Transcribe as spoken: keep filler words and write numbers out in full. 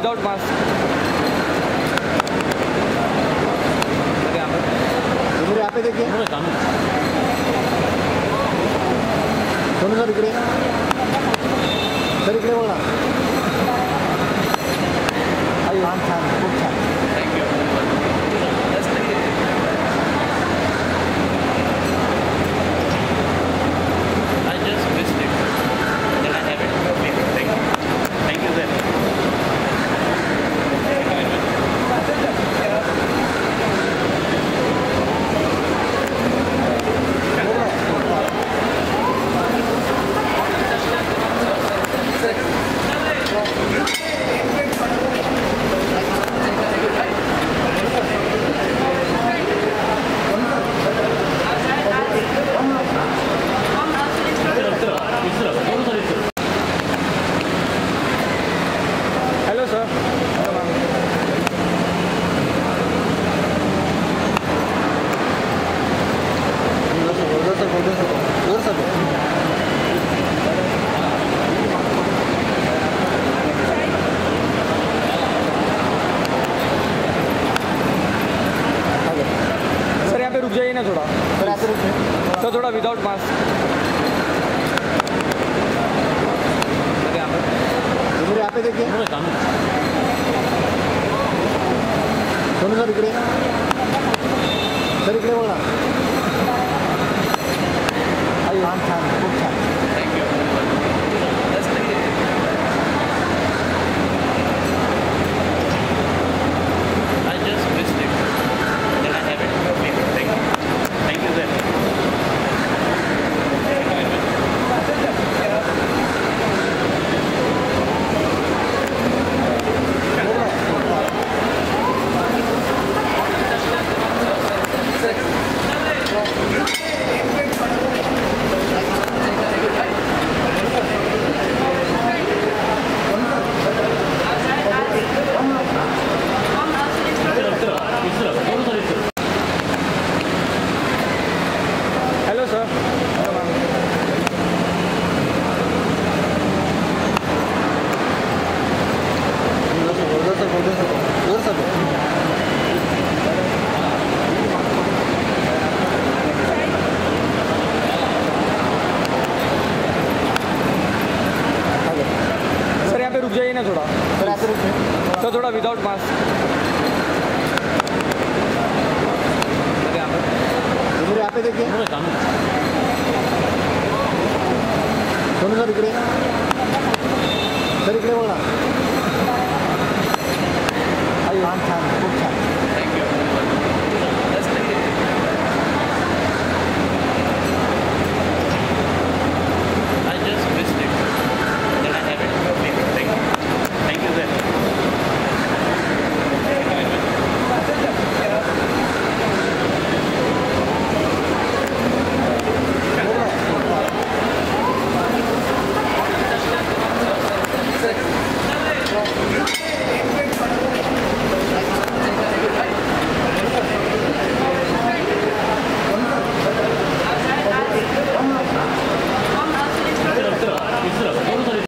Without mask. इधर यहाँ पे देखिए सोनू सर इकडे सर इकडे बोला छान छान खूप छान thank you I just missed it. Then I have it. Thank you. Thank you very much. Hello sir. जोर सर बोल सर जोर सर सर यहाँ पे रुक जाइए ना थोड़ा। सर ऐसे रुकिए सर थोड़ा विदाउट मास्क। इधर यहाँ पे देखिए सोनू सर इकडे सर इकडे बोला छान छान खूप छान Thank you. I just missed it. Then I have it. Thank you. Thank you very much. Hello sir. जोर सर बोल सर जोर सर सर यहाँ पे रुक जाइए ना थोड़ा। सर ऐसे रुकिए सर थोड़ा विदाउट मास्क। इधर यहाँ पे देखिए सोनू सर इकडे